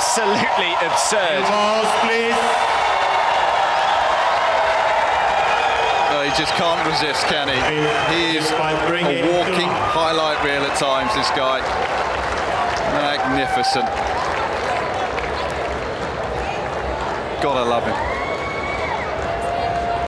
absolutely absurd. Please. No, he just can't resist, can he? He is a walking highlight reel at times, this guy. Magnificent. Gotta love him.